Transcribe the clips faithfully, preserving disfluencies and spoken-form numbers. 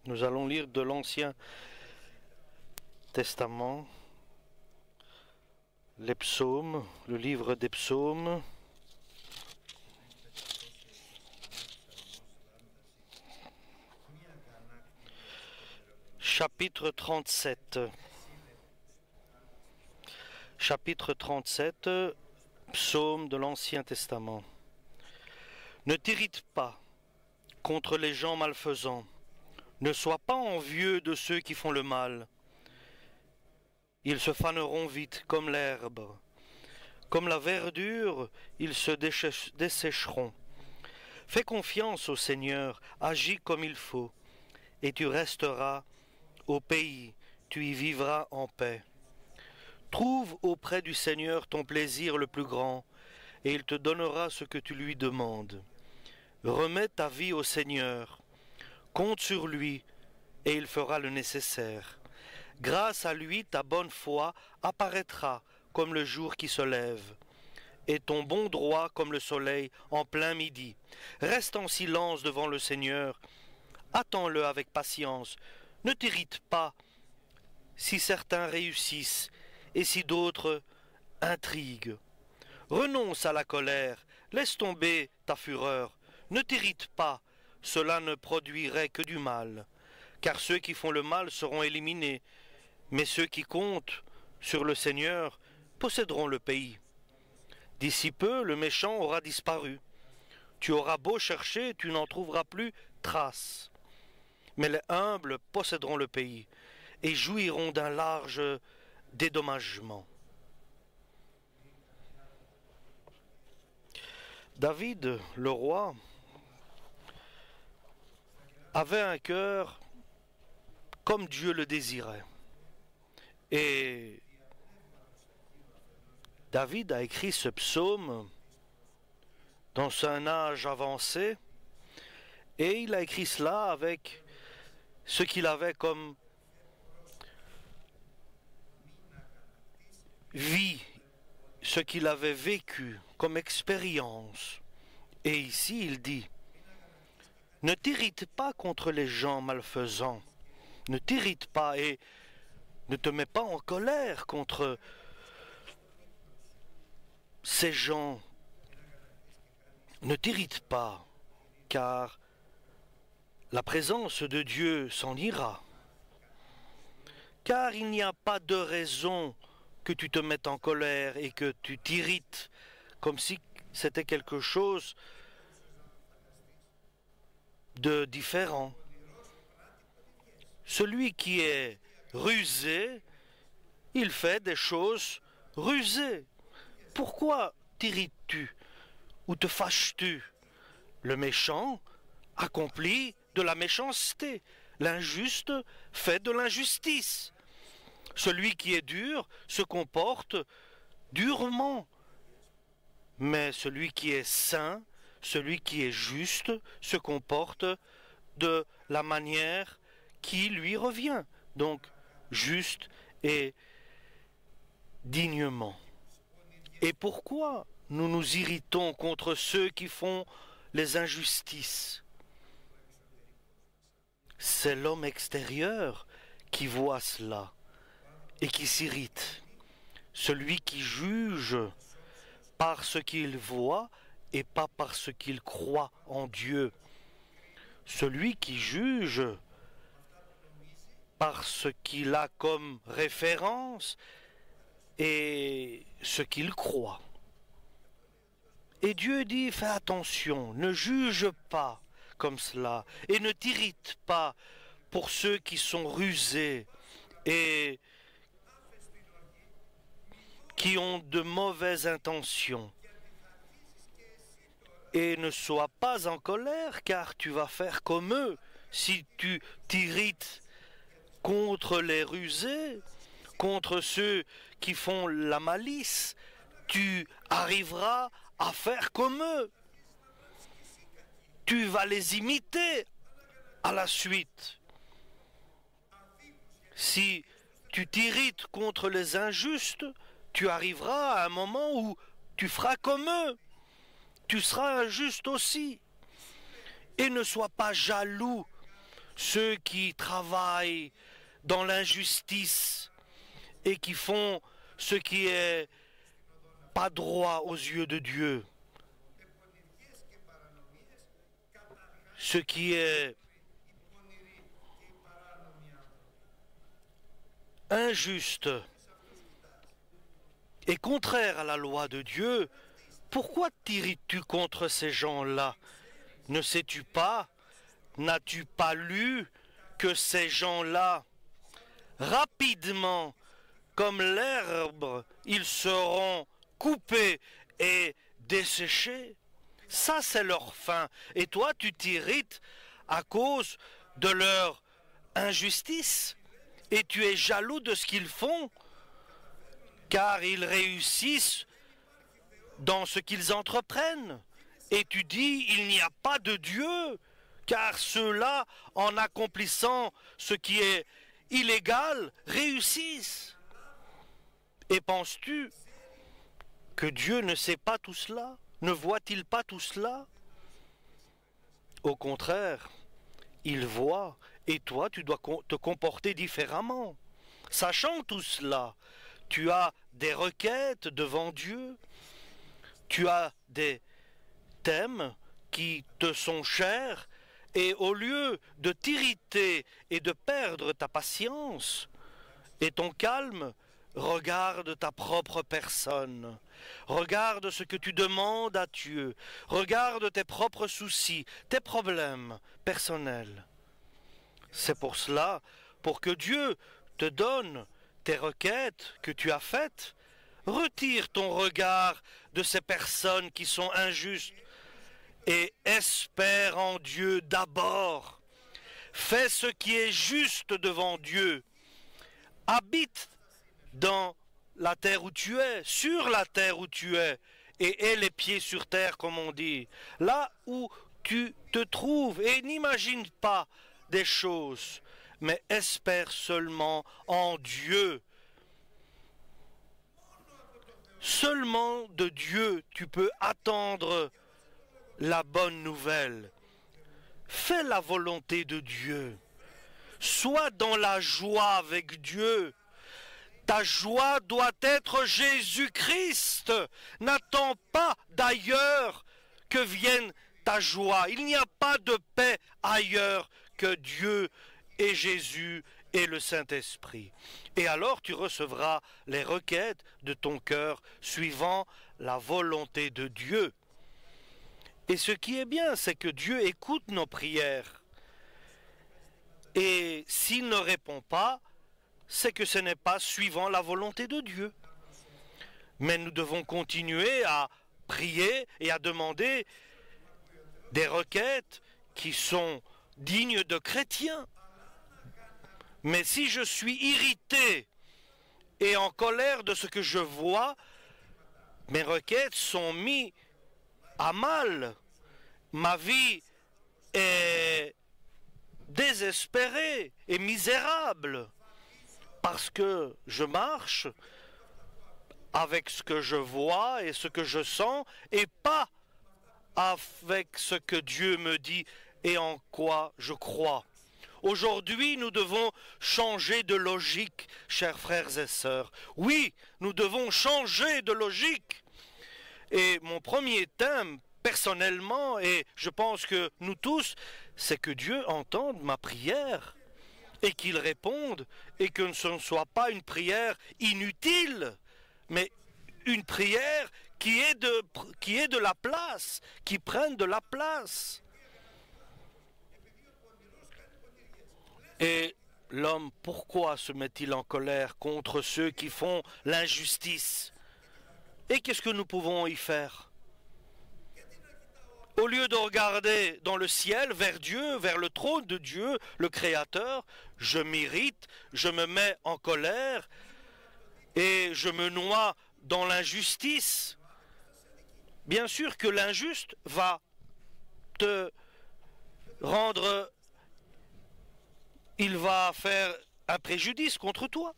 Nous allons lire de l'Ancien Testament, les psaumes, le livre des psaumes. Chapitre trente-sept. Chapitre trente-sept, psaume de l'Ancien Testament. Ne t'irrite pas contre les gens malfaisants. Ne sois pas envieux de ceux qui font le mal. Ils se faneront vite comme l'herbe. Comme la verdure, ils se dessécheront. Fais confiance au Seigneur, agis comme il faut, et tu resteras au pays, tu y vivras en paix. Trouve auprès du Seigneur ton plaisir le plus grand, et il te donnera ce que tu lui demandes. Remets ta vie au Seigneur, compte sur lui, et il fera le nécessaire. Grâce à lui, ta bonne foi apparaîtra comme le jour qui se lève, et ton bon droit comme le soleil en plein midi. Reste en silence devant le Seigneur, attends-le avec patience. Ne t'irrite pas si certains réussissent et si d'autres intriguent. Renonce à la colère, laisse tomber ta fureur. Ne t'irrite pas, cela ne produirait que du mal. Car ceux qui font le mal seront éliminés, mais ceux qui comptent sur le Seigneur posséderont le pays. D'ici peu, le méchant aura disparu. Tu auras beau chercher, tu n'en trouveras plus trace. Mais les humbles posséderont le pays et jouiront d'un large dédommagement. David, le roi, avait un cœur comme Dieu le désirait. Et David a écrit ce psaume dans un âge avancé, et il a écrit cela avec ce qu'il avait comme vie, ce qu'il avait vécu comme expérience. Et ici il dit: ne t'irrite pas contre les gens malfaisants, ne t'irrite pas et ne te mets pas en colère contre ces gens. Ne t'irrite pas, car la présence de Dieu s'en ira. Car il n'y a pas de raison que tu te mettes en colère et que tu t'irrites, comme si c'était quelque chose de différent. Celui qui est rusé, il fait des choses rusées. Pourquoi t'irrites-tu ou te fâches-tu? Le méchant accomplit de la méchanceté. L'injuste fait de l'injustice. Celui qui est dur se comporte durement. Mais celui qui est saint, celui qui est juste, se comporte de la manière qui lui revient. Donc, juste et dignement. Et pourquoi nous nous irritons contre ceux qui font les injustices? C'est l'homme extérieur qui voit cela et qui s'irrite. Celui qui juge par ce qu'il voit et pas par ce qu'il croit en Dieu. Celui qui juge par ce qu'il a comme référence et ce qu'il croit. Et Dieu dit: fais attention, ne juge pas comme cela, et ne t'irrite pas pour ceux qui sont rusés et qui ont de mauvaises intentions. Et ne sois pas en colère, car tu vas faire comme eux. Si tu t'irrites contre les rusés, contre ceux qui font la malice, tu arriveras à faire comme eux. Tu vas les imiter à la suite. Si tu t'irrites contre les injustes, tu arriveras à un moment où tu feras comme eux. Tu seras injuste aussi. Et ne sois pas jaloux ceux qui travaillent dans l'injustice et qui font ce qui est pas droit aux yeux de Dieu, ce qui est injuste et contraire à la loi de Dieu, pourquoi t'irrites-tu contre ces gens-là? Ne sais-tu pas, n'as-tu pas lu que ces gens-là, rapidement, comme l'herbe, ils seront coupés et desséchés? Ça, c'est leur fin. Et toi, tu t'irrites à cause de leur injustice. Et tu es jaloux de ce qu'ils font, car ils réussissent dans ce qu'ils entreprennent. Et tu dis, il n'y a pas de Dieu, car ceux-là, en accomplissant ce qui est illégal, réussissent. Et penses-tu que Dieu ne sait pas tout cela? Ne voit-il pas tout cela? Au contraire, il voit, et toi, tu dois te comporter différemment. Sachant tout cela, tu as des requêtes devant Dieu, tu as des thèmes qui te sont chers, et au lieu de t'irriter et de perdre ta patience et ton calme, regarde ta propre personne, regarde ce que tu demandes à Dieu, regarde tes propres soucis, tes problèmes personnels. C'est pour cela, pour que Dieu te donne tes requêtes que tu as faites, retire ton regard de ces personnes qui sont injustes et espère en Dieu d'abord. Fais ce qui est juste devant Dieu. Habite dans la terre où tu es, sur la terre où tu es, et aie les pieds sur terre, comme on dit. Là où tu te trouves, et n'imagine pas des choses, mais espère seulement en Dieu. Seulement de Dieu tu peux attendre la bonne nouvelle. Fais la volonté de Dieu. Sois dans la joie avec Dieu. Ta joie doit être Jésus-Christ. N'attends pas d'ailleurs que vienne ta joie. Il n'y a pas de paix ailleurs que Dieu et Jésus et le Saint-Esprit. Et alors tu recevras les requêtes de ton cœur suivant la volonté de Dieu. Et ce qui est bien, c'est que Dieu écoute nos prières. Et s'il ne répond pas, c'est que ce n'est pas suivant la volonté de Dieu. Mais nous devons continuer à prier et à demander des requêtes qui sont dignes de chrétiens. Mais si je suis irrité et en colère de ce que je vois, mes requêtes sont mises à mal. Ma vie est désespérée et misérable parce que je marche avec ce que je vois et ce que je sens et pas avec ce que Dieu me dit et en quoi je crois. Aujourd'hui, nous devons changer de logique, chers frères et sœurs. Oui, nous devons changer de logique. Et mon premier thème, personnellement, et je pense que nous tous, c'est que Dieu entende ma prière et qu'il réponde et que ce ne soit pas une prière inutile, mais une prière qui est de, qui est de la place, qui prenne de la place. Et l'homme, pourquoi se met-il en colère contre ceux qui font l'injustice? Et qu'est-ce que nous pouvons y faire? Au lieu de regarder dans le ciel, vers Dieu, vers le trône de Dieu, le Créateur, je m'irrite, je me mets en colère et je me noie dans l'injustice. Bien sûr que l'injuste va te rendre... il va faire un préjudice contre toi.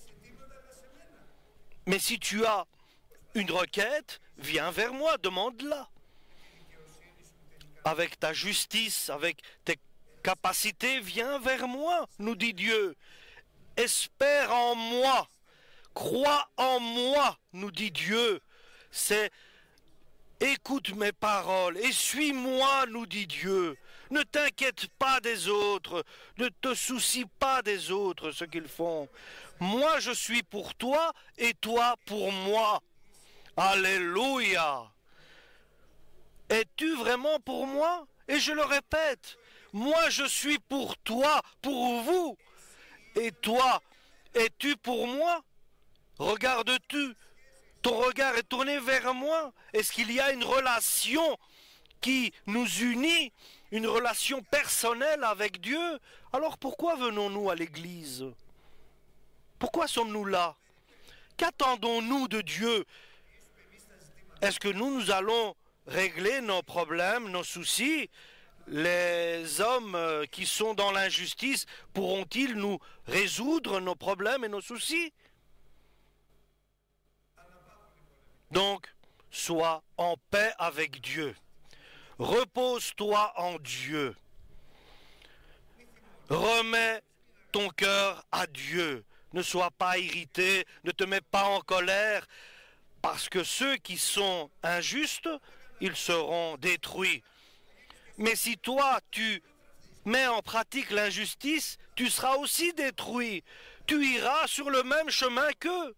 Mais si tu as une requête, viens vers moi, demande-la. Avec ta justice, avec tes capacité, viens vers moi, nous dit Dieu. Espère en moi, crois en moi, nous dit Dieu. C'est écoute mes paroles et suis-moi, nous dit Dieu. Ne t'inquiète pas des autres, ne te soucie pas des autres, ce qu'ils font. Moi, je suis pour toi et toi pour moi. Alléluia. Es-tu vraiment pour moi? Et je le répète, moi je suis pour toi, pour vous. Et toi, es-tu pour moi? Regardes-tu? Ton regard est tourné vers moi? Est-ce qu'il y a une relation qui nous unit, une relation personnelle avec Dieu? Alors pourquoi venons-nous à l'église? Pourquoi sommes-nous là? Qu'attendons-nous de Dieu? Est-ce que nous, nous allons régler nos problèmes, nos soucis? Les hommes qui sont dans l'injustice pourront-ils nous résoudre nos problèmes et nos soucis? Donc, sois en paix avec Dieu. Repose-toi en Dieu. Remets ton cœur à Dieu. Ne sois pas irrité, ne te mets pas en colère, parce que ceux qui sont injustes, ils seront détruits. Mais si toi, tu mets en pratique l'injustice, tu seras aussi détruit. Tu iras sur le même chemin qu'eux.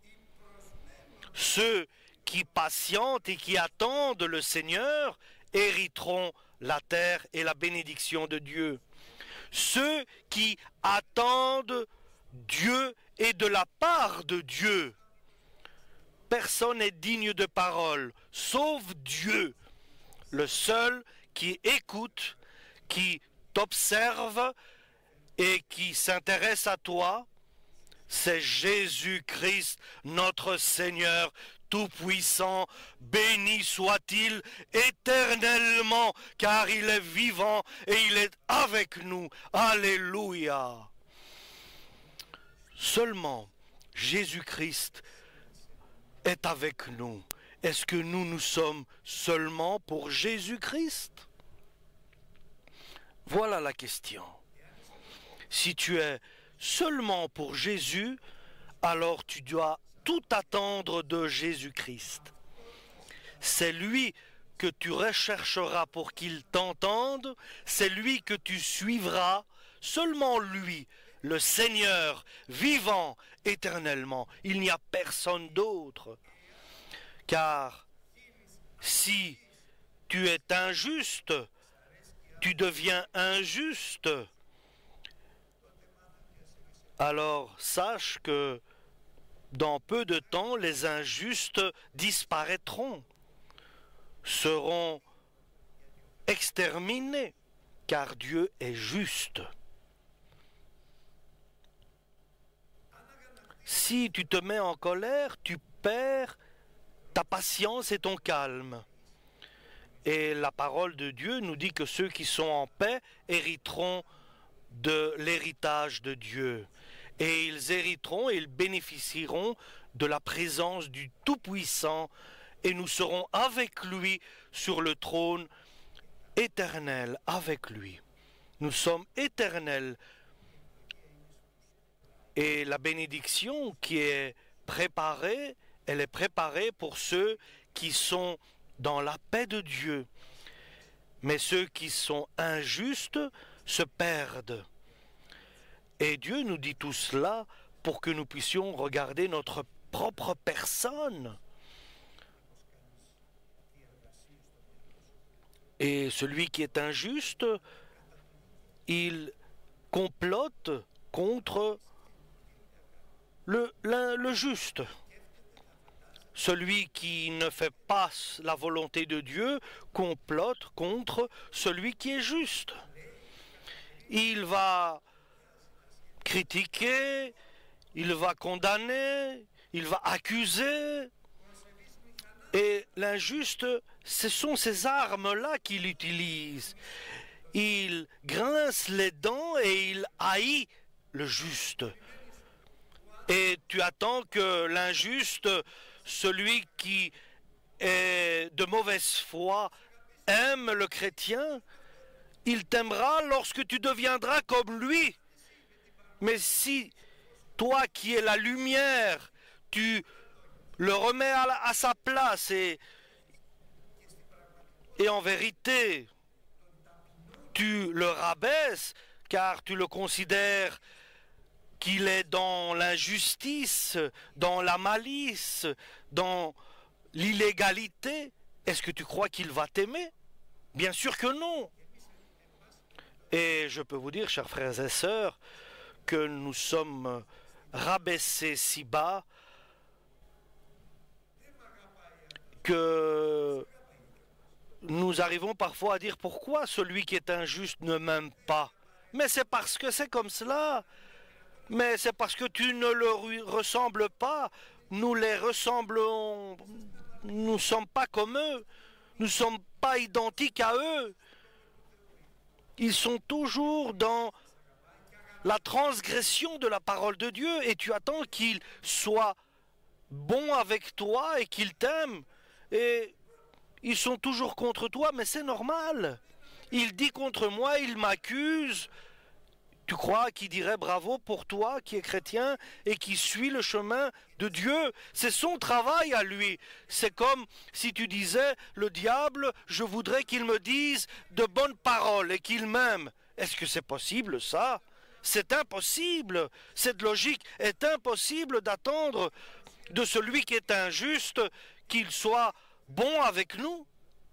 Ceux qui patientent et qui attendent le Seigneur hériteront la terre et la bénédiction de Dieu. Ceux qui attendent Dieu et de la part de Dieu. Personne n'est digne de parole, sauf Dieu, le seul qui écoute, qui t'observe et qui s'intéresse à toi. C'est Jésus-Christ, notre Seigneur Tout-Puissant, béni soit-il éternellement, car il est vivant et il est avec nous. Alléluia. Seulement Jésus-Christ est avec nous. Est-ce que nous, nous sommes seulement pour Jésus-Christ? Voilà la question. Si tu es seulement pour Jésus, alors tu dois tout attendre de Jésus-Christ. C'est lui que tu rechercheras pour qu'il t'entende, c'est lui que tu suivras, seulement lui, le Seigneur, vivant éternellement. Il n'y a personne d'autre. Car si tu es injuste, tu deviens injuste, alors sache que dans peu de temps, les injustes disparaîtront, seront exterminés, car Dieu est juste. Si tu te mets en colère, tu perds ta patience et ton calme. Et la parole de Dieu nous dit que ceux qui sont en paix hériteront de l'héritage de Dieu. Et ils hériteront et ils bénéficieront de la présence du Tout-Puissant et nous serons avec lui sur le trône éternel, avec lui. Nous sommes éternels. Et la bénédiction qui est préparée, elle est préparée pour ceux qui sont dans la paix de Dieu. Mais ceux qui sont injustes se perdent. Et Dieu nous dit tout cela pour que nous puissions regarder notre propre personne. Et celui qui est injuste, il complote contre le, le, le juste. Celui qui ne fait pas la volonté de Dieu complote contre celui qui est juste. Il va critiquer, il va condamner, il va accuser. Et l'injuste, ce sont ces armes-là qu'il utilise. Il grince les dents et il haït le juste. Et tu attends que l'injuste, celui qui est de mauvaise foi, aime le chrétien. il t'aimera lorsque tu deviendras comme lui. Mais si toi qui es la lumière, tu le remets à, la, à sa place et, et en vérité, tu le rabaisses car tu le considères qu'il est dans l'injustice, dans la malice, dans l'illégalité, est-ce que tu crois qu'il va t'aimer? Bien sûr que non. Et je peux vous dire, chers frères et sœurs, que nous sommes rabaissés si bas que nous arrivons parfois à dire pourquoi celui qui est injuste ne m'aime pas. Mais c'est parce que c'est comme cela. Mais c'est parce que tu ne leur ressembles pas. Nous les ressemblons. Nous ne sommes pas comme eux. Nous ne sommes pas identiques à eux. Ils sont toujours dans la transgression de la parole de Dieu et tu attends qu'ils soient bons avec toi et qu'ils t'aiment. Et ils sont toujours contre toi, mais c'est normal. Il dit contre moi, il m'accuse. Tu crois qu'il dirait bravo pour toi qui es chrétien et qui suit le chemin de Dieu? C'est son travail à lui. C'est comme si tu disais, le diable, je voudrais qu'il me dise de bonnes paroles et qu'il m'aime. Est-ce que c'est possible ça? C'est impossible. Cette logique est impossible d'attendre de celui qui est injuste qu'il soit bon avec nous.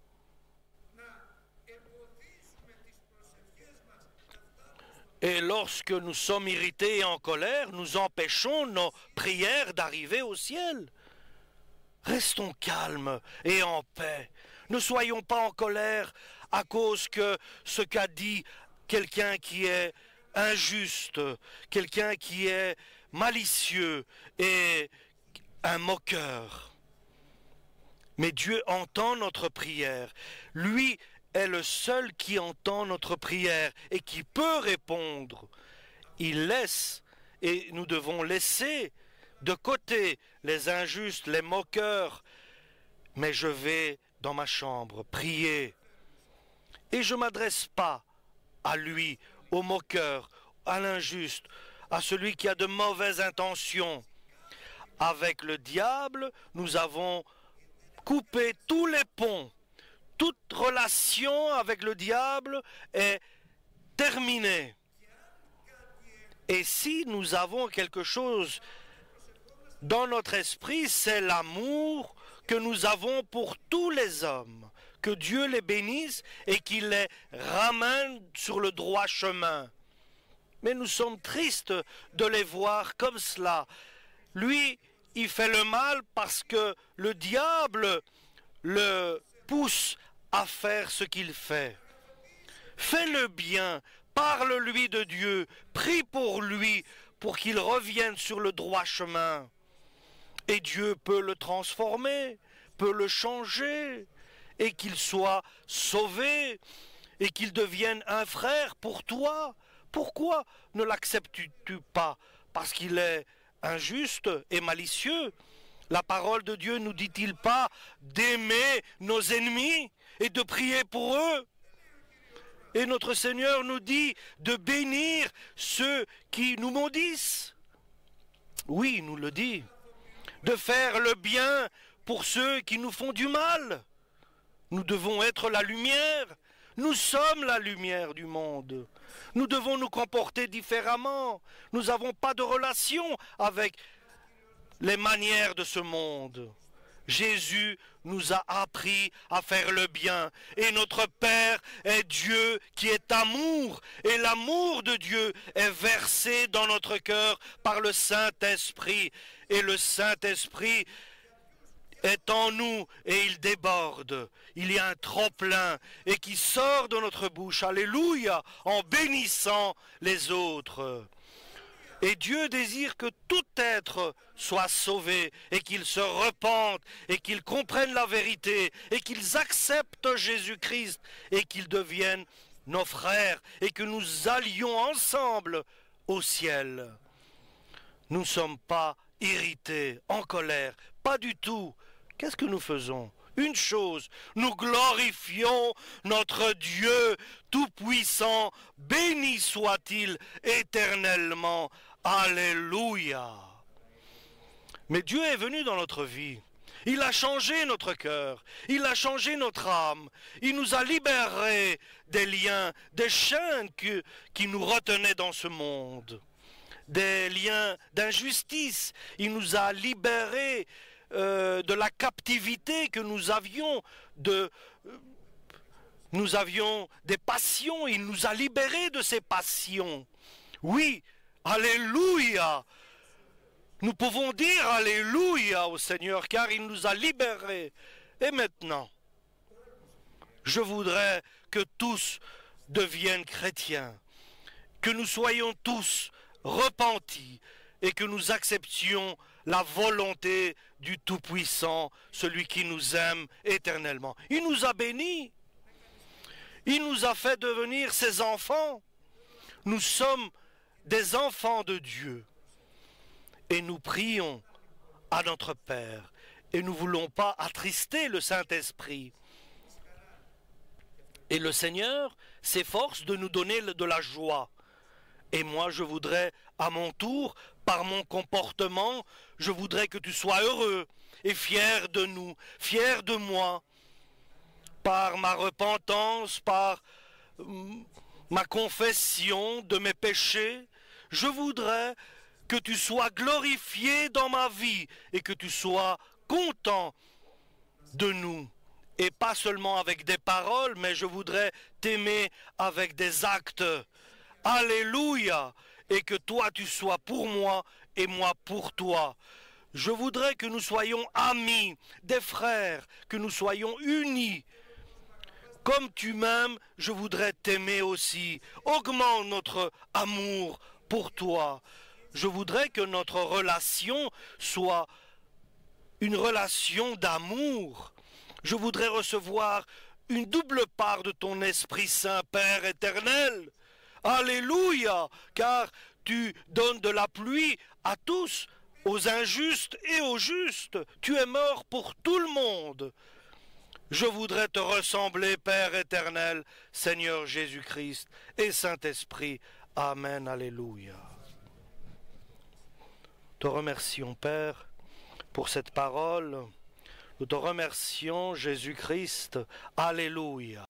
Et lorsque nous sommes irrités et en colère, nous empêchons nos prières d'arriver au ciel. Restons calmes et en paix. Ne soyons pas en colère à cause que ce qu'a dit quelqu'un qui est injuste, quelqu'un qui est malicieux et un moqueur. Mais Dieu entend notre prière. Lui est le seul qui entend notre prière et qui peut répondre. Il laisse, et nous devons laisser de côté les injustes, les moqueurs. Mais je vais dans ma chambre prier. Et je ne m'adresse pas à lui, au moqueur, à l'injuste, à celui qui a de mauvaises intentions. Avec le diable, nous avons coupé tous les ponts. Toute relation avec le diable est terminée. Et si nous avons quelque chose dans notre esprit, c'est l'amour que nous avons pour tous les hommes. Que Dieu les bénisse et qu'il les ramène sur le droit chemin. Mais nous sommes tristes de les voir comme cela. Lui, il fait le mal parce que le diable le pousse à faire ce qu'il fait. Fais le bien, parle-lui de Dieu, prie pour lui, pour qu'il revienne sur le droit chemin. Et Dieu peut le transformer, peut le changer, et qu'il soit sauvé, et qu'il devienne un frère pour toi. Pourquoi ne l'acceptes-tu pas? Parce qu'il est injuste et malicieux. La parole de Dieu nous dit-il pas d'aimer nos ennemis et de prier pour eux? Et notre Seigneur nous dit de bénir ceux qui nous maudissent. Oui, il nous le dit. De faire le bien pour ceux qui nous font du mal. Nous devons être la lumière. Nous sommes la lumière du monde. Nous devons nous comporter différemment. Nous n'avons pas de relation avec les manières de ce monde. Jésus nous a appris à faire le bien. Et notre Père est Dieu qui est amour. Et l'amour de Dieu est versé dans notre cœur par le Saint-Esprit. Et le Saint-Esprit est en nous et il déborde. Il y a un trop-plein et qui sort de notre bouche. Alléluia, en bénissant les autres. Et Dieu désire que tout être soit sauvé et qu'ils se repentent et qu'ils comprennent la vérité et qu'ils acceptent Jésus-Christ et qu'ils deviennent nos frères et que nous allions ensemble au ciel. Nous ne sommes pas irrités, en colère, pas du tout. Qu'est-ce que nous faisons? une chose, nous glorifions notre Dieu tout-puissant, béni soit-il éternellement. Alléluia. Mais Dieu est venu dans notre vie. Il a changé notre cœur, il a changé notre âme, il nous a libérés des liens, des chaînes que, qui nous retenaient dans ce monde, des liens d'injustice. Il nous a libérés euh, de la captivité que nous avions, de, euh, nous avions des passions, il nous a libérés de ces passions. Oui, alléluia. Nous pouvons dire alléluia au Seigneur, car il nous a libérés. Et maintenant, je voudrais que tous deviennent chrétiens, que nous soyons tous repentis et que nous acceptions la volonté du Tout-Puissant, celui qui nous aime éternellement. Il nous a bénis, il nous a fait devenir ses enfants. Nous sommes des enfants de Dieu. Et nous prions à notre Père, et nous ne voulons pas attrister le Saint-Esprit. Et le Seigneur s'efforce de nous donner de la joie. Et moi, je voudrais, à mon tour, par mon comportement, je voudrais que tu sois heureux et fier de nous, fier de moi, par ma repentance, par ma confession de mes péchés. Je voudrais que tu sois glorifié dans ma vie et que tu sois content de nous. Et pas seulement avec des paroles, mais je voudrais t'aimer avec des actes. Alléluia! Et que toi tu sois pour moi et moi pour toi. Je voudrais que nous soyons amis, des frères, que nous soyons unis. Comme tu m'aimes, je voudrais t'aimer aussi. Augmente notre amour pour toi. Je voudrais que notre relation soit une relation d'amour. Je voudrais recevoir une double part de ton Esprit Saint, Père éternel. Alléluia, car tu donnes de la pluie à tous, aux injustes et aux justes. Tu es mort pour tout le monde. Je voudrais te ressembler, Père éternel, Seigneur Jésus-Christ et Saint-Esprit. Amen, alléluia. Te remercions, Père, pour cette parole. Nous te remercions, Jésus-Christ. Alléluia.